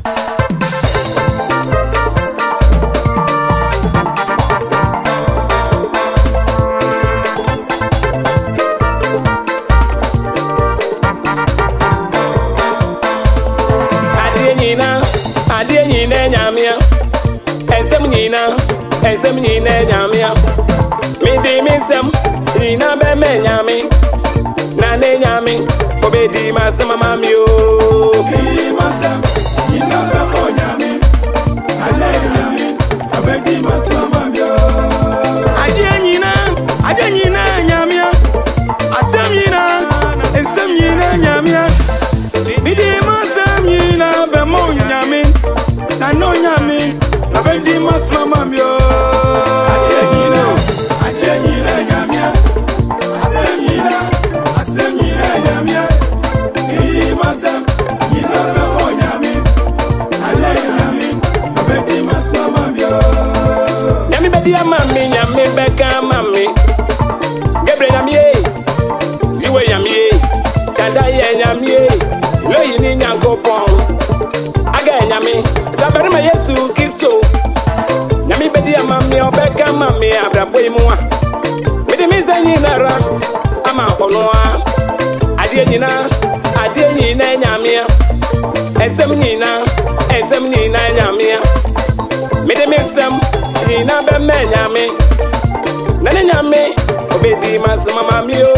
Ade Yinaa nyamia Esem Yinaa nyamia Midi misem Yinaa be me nyami Na ne nyami Obedi masema mami o Di masem Yinaa be mo nyami Na ne nyami Obedi masema mami o Ade Yinaa nyamia Asem Yinaa nyamia Midi masem Yinaa be mo nyami Na no nyami Obedi masema mami o Ade Yinaa nyamia Asem Yinaa nyamia Di masem Yinaa be mo nyami Na ne nyami Obedi masema mami o Nyami bedi ya mami nyami beka mami Gebre nyami Liwe nyami Kanda ye nyami Lo yini nyango pon Aga nyami Zabari ma Yesu Kristo Nyami bedi ya mami obeka mami Abrabo imuwa Midi miza nyinara Ama onwa Ade Yinaa nyami Esem Yinaa nyami Midi misem Yinaa be me nyami Nane nyami Obedi masema mami o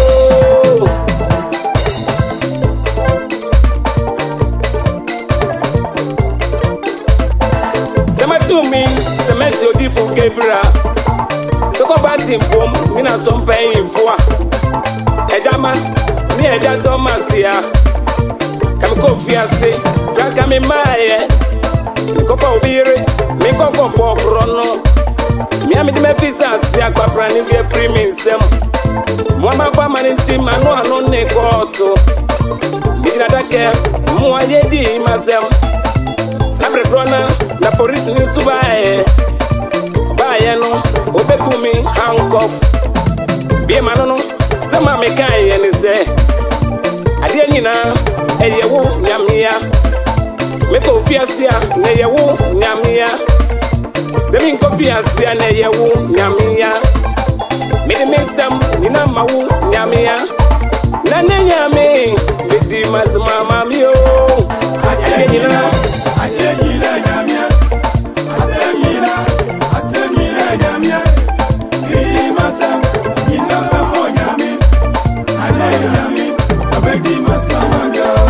Tumi, semesi odifu gebra. Soko bati mpom, mina sompe infua. Ejama, mi eja Thomasia. Kami kofia se, draka mi maye. Mi kofa ubiri, mi koko pokrono. Mi amidi me visa siya kwa prani vye free minsem. Mwama fama ninti manu ne koto. Bidina dake, mwa yedi masem. Abre krona, na polisi ni subaye. Baye no, obekumi handcuff. Biye manono, sema mekaye ni se. Ade Yinaa, eyewu nyamia. Meko fiasia, neyewu nyamia. Semi nko fiasia, neyewu nyamia. Midi misem, nina mawu nyamia. Nane nyami, bidi mazima mami o. Ade Yinaa. Ade Yinaa nyamia Asem Yinaa nyamia Di masem Yinaa be mo nyami Na ne nyami Obedi masema mami o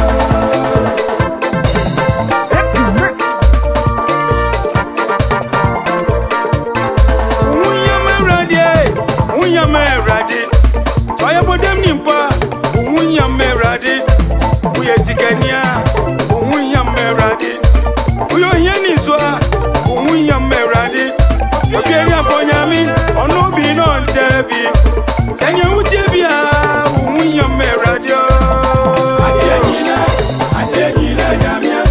Unyame radi Toya bodem nimpa Unyame radi Uye sikania Unyame radi Uyo hieni zwa Unyame radi Obieri abonyami Ono bi non tebi Senye utebia Unyame radi Ade Yinaa nyamia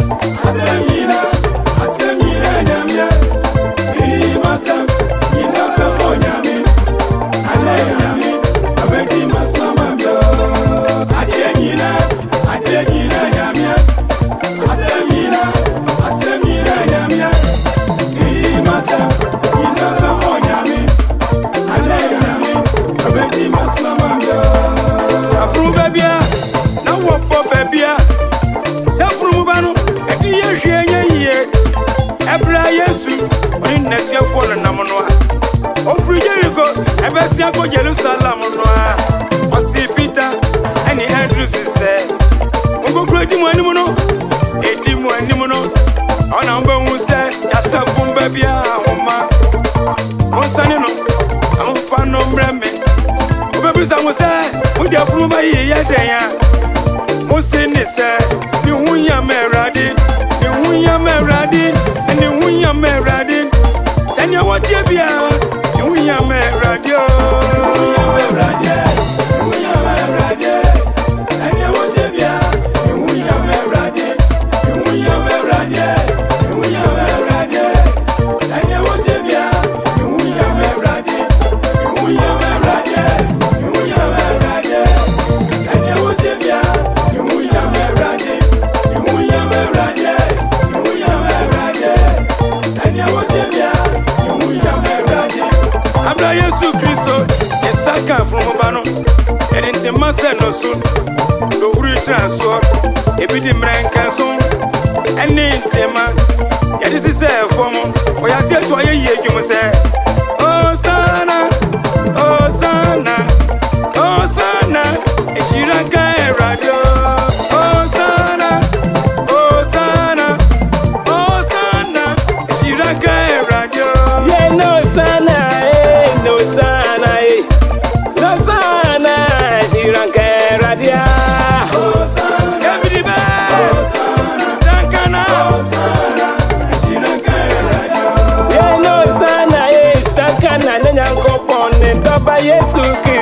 Asem Yinaa nyamia Di masem Yinaa be mo nyami Na ne nyami Obedi masema mami o Ade Yinaa nyamia Asem Yinaa nyamia Di masem Yinaa be mo nyami Na ne nyami Obedi masema mami o Afru bebia Na wopo bebia Safru mubanu Edi ye hwenye Ebra Yesu Oni nesia folo na monwa Ofru Jericho Ebesia ko Jerusalem noa Osi Peter Eni Andrew sise Ngokro di mwani muno Edi mwani muno Ona mbe unse Yasafu mbebia Oma Onsani no Amfano mbreme Ubebisa muse Mudi afru mba yi yedenya Musi nise Ni hunya meradi Ni hunya meradi Ni hunya meradi Tanya watie bia Ni hunya meradi Right. Tema no soon. The Uri transfer. A bit in Rancanson. And name Tema. Yet this is a form. Or I said to a year, you must say, oh, Sana, oh, Sana, oh, Sana, and she ran radio. Oh, Sana, oh, Sana, oh, Sana, and she ran radio. Yeah, no, Sana, no, Sana, no, Sana, she ran radio. Oh, Sana, every man, oh, Sana, Dankana, oh, Sana, and she ran radio. Yeah, no, Sana, Dankana, and Yanko Pon, and Baba Yesu.